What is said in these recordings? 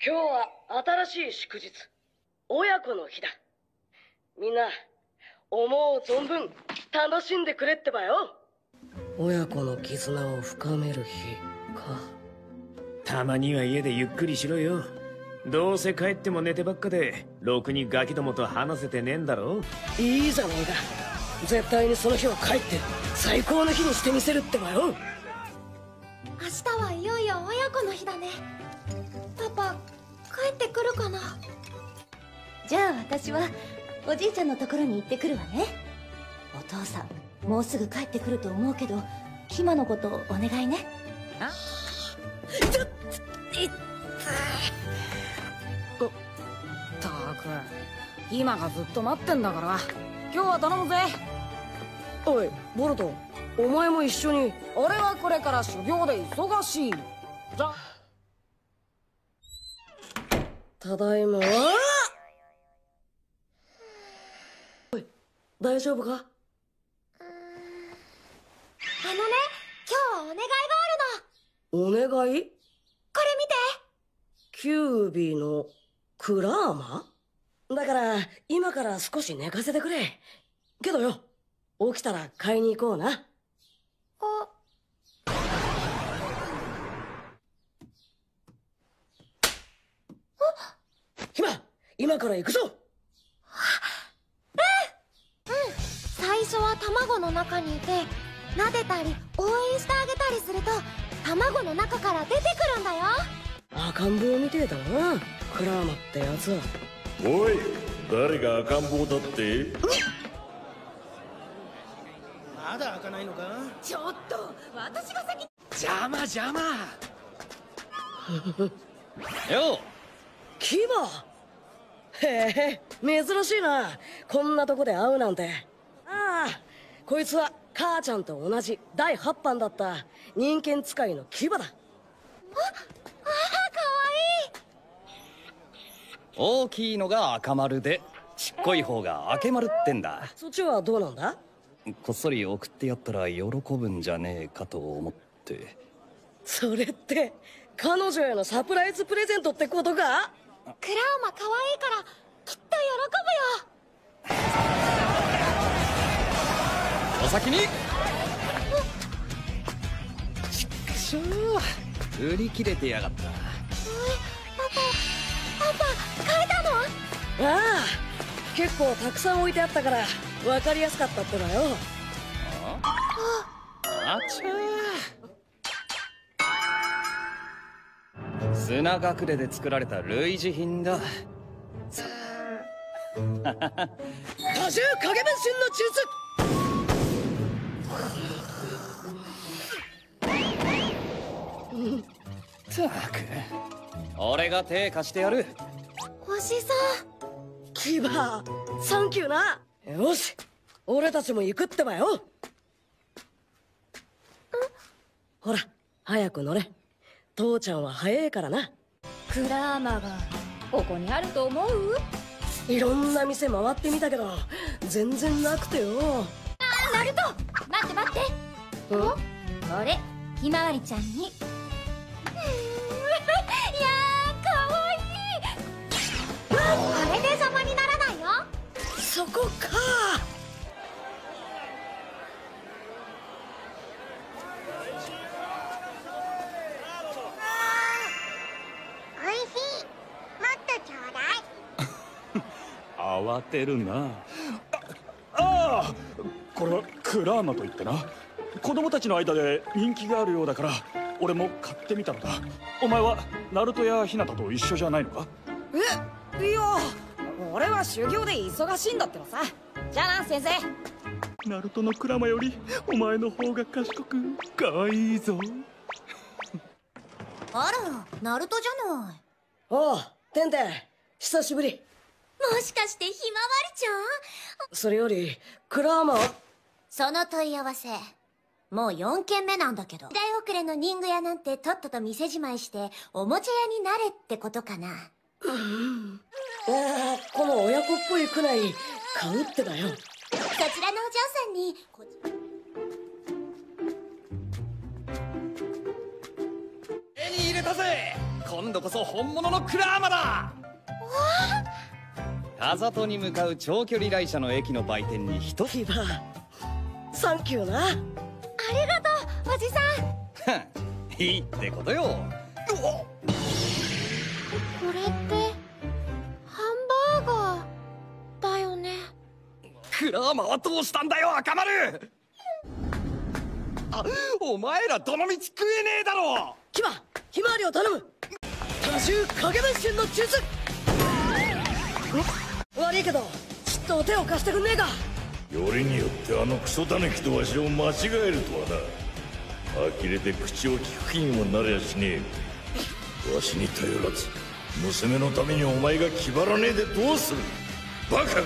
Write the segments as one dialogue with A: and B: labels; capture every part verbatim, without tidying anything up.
A: 今日は新しい祝日、親子の日だ。みんな、思う存分楽しんでくれってばよ。親子の絆を深める日か。
B: たまには家でゆっくりしろよ。どうせ帰っても寝てばっかで、ろくにガキどもと話せてねえんだろ。
A: いいじゃねえか。絶対にその日を帰って最高の日にしてみせるってばよ。
C: 明日はいよいよ親子の日だね。パパ帰ってくるかな。
D: じゃあ私はおじいちゃんのところに行ってくるわね。お父さんもうすぐ帰ってくると思うけど、キマのことお願いね。
A: あちょっいっ
E: ったく今がずっと待ってんだから、今日は頼むぜ。
A: おいボルト、お前も一緒に。
E: 俺はこれから修行で忙しい。じゃ
A: ただいま。おい大丈夫か。
C: あのね、今日お願いがあるの。
A: お願い。
C: これ見て。
A: キュービーのクラーマだから今から少し寝かせてくれ。けどよ、起きたら買いに行こうな。
C: あ
A: ひま、今から行くぞ。
C: うんうん。最初は卵の中にいて撫でたり応援してあげたりすると卵の中から出てくるんだよ。
A: 赤ん坊みてえだな、クラーマってやつは。
F: おい、誰が赤ん坊だって？
G: まだ開かないのか。
E: ちょっと私が先。
B: 邪魔邪魔
F: よ
A: キバ。へえ、珍しいな、こんなとこで会うなんて。ああ、こいつは母ちゃんと同じだいはっぱんだった人間使いのキバだ。
C: あ、ああ、かわいい。
H: 大きいのが赤丸でちっこい方が明丸ってんだ。
A: そっちはどうなんだ。
H: こっそり送ってやったら喜ぶんじゃねえかと思って。
A: それって彼女へのサプライズプレゼントってことか。
C: クラーマかわいいからきっと喜ぶよ。
H: お先に。ちくしょう、売り切れてやがった。
C: パパ、パパ買えたの？
A: ああ、結構たくさん置いてあったから分かりやすかったってばよ。
H: あちゃー、砂隠れで作られた類似品だ。
A: 多重影分身の術。
H: ったく、俺が手貸してやる。
C: 星さん。
A: キバ、サンキューな。よし、俺たちも行くってばよ。ほら早く乗れ、父ちゃんは早いからな。
D: クラーマがここにあると思う？
A: いろんな店回ってみたけど全然なくてよ。
D: あ、ナルト待って待って。
A: ん？
D: これひまわりちゃんに。いやーかわいい。
C: これで邪魔にならないよ。
A: そこか。
C: おいしい。もっとちょうだい。
F: 慌てるな。ああ、これはクラーマといってな、子供たちの間で人気があるようだから俺も買ってみたのだ。お前はナルトやヒナタと一緒じゃないのか？
E: え、いや俺は修行で忙しいんだってのさ。じゃあな先生。
F: ナルトのクラマよりお前の方が賢く可愛いぞ。
D: あら、ナルトじゃない。
A: おうテンテン、久しぶり。
D: もしかしてひまわりちゃん？
A: それよりクラーマは。
D: その問い合わせもうよんけんめなんだけど、時代遅れの人具屋なんてとっとと店じまいしておもちゃ屋になれってことかな。
A: うん、ああ、この親子っぽいくらい買うってだよ。
D: そちらのお嬢さんにこ
H: 手に入れたぜ。 今度こそ本物のクラーマだ。田里に向かう長距離来車の駅の売店に一つ。
A: ヒバサンキューな。
C: ありがとうおじさん。
H: いいってことよ。
C: これってハンバーガーだよね。
H: クラーマはどうしたんだよ赤丸。あ、お前らどのみち食えねえだろ。
A: キバひまわりを頼む。多重影分身の術。悪いけどちょっと手を貸してくんねえか。
I: よりによってあのクソタヌキとわしを間違えるとはな。呆れて口を聞く気にもなりゃしねえ。わしに頼らず娘のためにお前が気張らねえでどうする。バカが。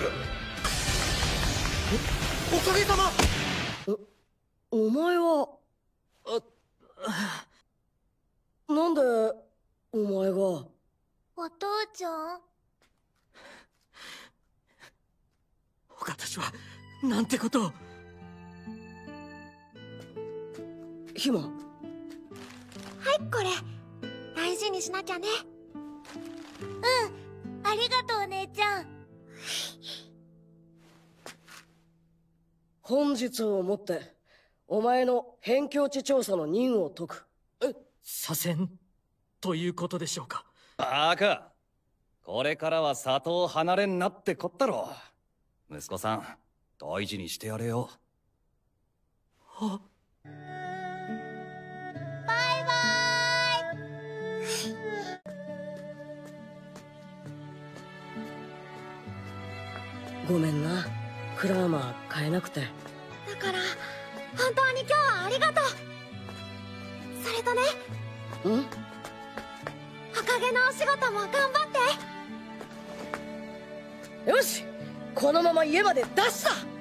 A: おかげさま。おお前はあなんでお前が。
C: お父ちゃん。
G: 他たちはなんてことを。
A: ひま。
C: はいこれ大事にしなきゃね。うんありがとう姉ちゃん。
A: 本日をもってお前の辺境地調査の任を解く。
G: え左遷ということでしょうか。
H: バカ、これからは里を離れんなってこったろ。息子さん大事にしてやれよ。
G: は
C: バイバ
A: ごめんなクラーマー買えなくて。
C: イ。だから本当に今日はありがとう。それとね
A: ん
C: おかげのお仕事も頑張って。
A: よしこのまま家までダッシュだ。